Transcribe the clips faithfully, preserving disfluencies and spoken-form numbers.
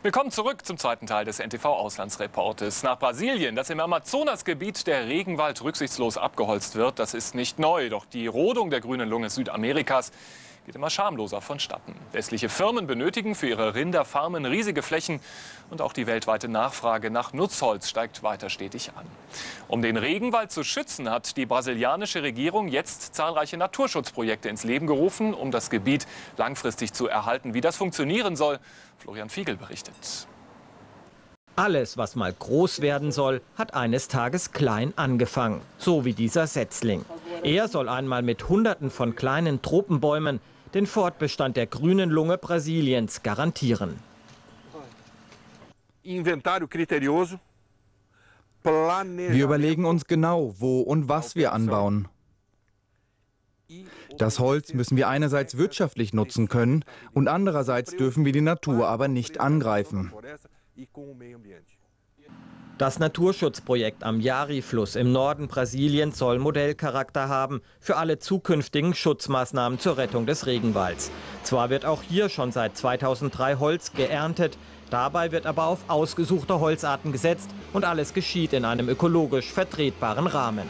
Willkommen zurück zum zweiten Teil des N T V-Auslandsreportes. Nach Brasilien, dass im Amazonasgebiet der Regenwald rücksichtslos abgeholzt wird, das ist nicht neu. Doch die Rodung der grünen Lunge Südamerikas geht immer schamloser vonstatten. Westliche Firmen benötigen für ihre Rinderfarmen riesige Flächen und auch die weltweite Nachfrage nach Nutzholz steigt weiter stetig an. Um den Regenwald zu schützen, hat die brasilianische Regierung jetzt zahlreiche Naturschutzprojekte ins Leben gerufen, um das Gebiet langfristig zu erhalten. Wie das funktionieren soll, Florian Fiegel berichtet. Alles, was mal groß werden soll, hat eines Tages klein angefangen. So wie dieser Setzling. Er soll einmal mit Hunderten von kleinen Tropenbäumen den Fortbestand der grünen Lunge Brasiliens garantieren. Wir überlegen uns genau, wo und was wir anbauen. Das Holz müssen wir einerseits wirtschaftlich nutzen können und andererseits dürfen wir die Natur aber nicht angreifen. Das Naturschutzprojekt am Yari-Fluss im Norden Brasiliens soll Modellcharakter haben für alle zukünftigen Schutzmaßnahmen zur Rettung des Regenwalds. Zwar wird auch hier schon seit zweitausenddrei Holz geerntet, dabei wird aber auf ausgesuchte Holzarten gesetzt und alles geschieht in einem ökologisch vertretbaren Rahmen.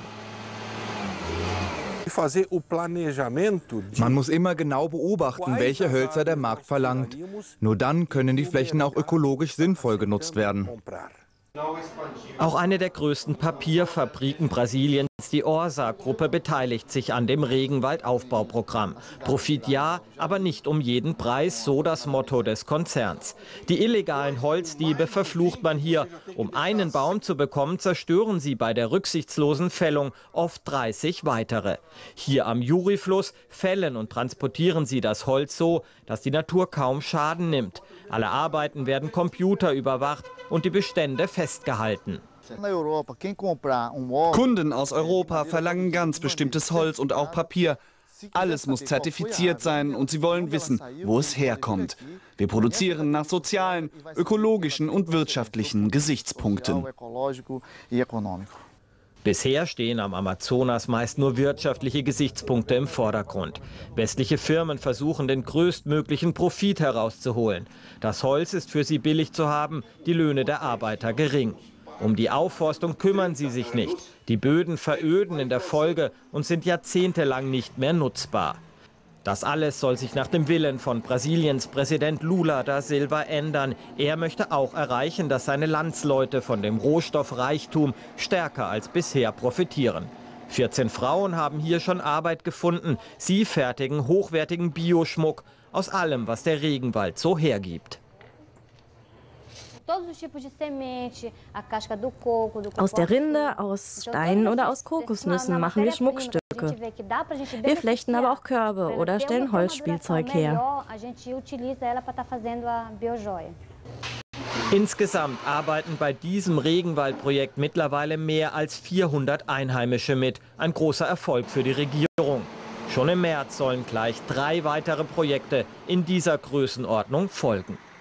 Man muss immer genau beobachten, welche Hölzer der Markt verlangt. Nur dann können die Flächen auch ökologisch sinnvoll genutzt werden. Auch eine der größten Papierfabriken Brasiliens, die Orsa-Gruppe, beteiligt sich an dem Regenwaldaufbauprogramm. Profit ja, aber nicht um jeden Preis, so das Motto des Konzerns. Die illegalen Holzdiebe verflucht man hier. Um einen Baum zu bekommen, zerstören sie bei der rücksichtslosen Fällung oft dreißig weitere. Hier am Yuri-Fluss fällen und transportieren sie das Holz so, dass die Natur kaum Schaden nimmt. Alle Arbeiten werden computerüberwacht und die Bestände festgehalten. Kunden aus Europa verlangen ganz bestimmtes Holz und auch Papier. Alles muss zertifiziert sein und sie wollen wissen, wo es herkommt. Wir produzieren nach sozialen, ökologischen und wirtschaftlichen Gesichtspunkten. Bisher stehen am Amazonas meist nur wirtschaftliche Gesichtspunkte im Vordergrund. Westliche Firmen versuchen, den größtmöglichen Profit herauszuholen. Das Holz ist für sie billig zu haben, die Löhne der Arbeiter gering. Um die Aufforstung kümmern sie sich nicht. Die Böden veröden in der Folge und sind jahrzehntelang nicht mehr nutzbar. Das alles soll sich nach dem Willen von Brasiliens Präsident Lula da Silva ändern. Er möchte auch erreichen, dass seine Landsleute von dem Rohstoffreichtum stärker als bisher profitieren. vierzehn Frauen haben hier schon Arbeit gefunden. Sie fertigen hochwertigen Bioschmuck aus allem, was der Regenwald so hergibt. Aus der Rinde, aus Steinen oder aus Kokosnüssen machen wir Schmuckstücke. Wir flechten aber auch Körbe oder stellen Holzspielzeug her. Insgesamt arbeiten bei diesem Regenwaldprojekt mittlerweile mehr als vierhundert Einheimische mit. Ein großer Erfolg für die Regierung. Schon im März sollen gleich drei weitere Projekte in dieser Größenordnung folgen.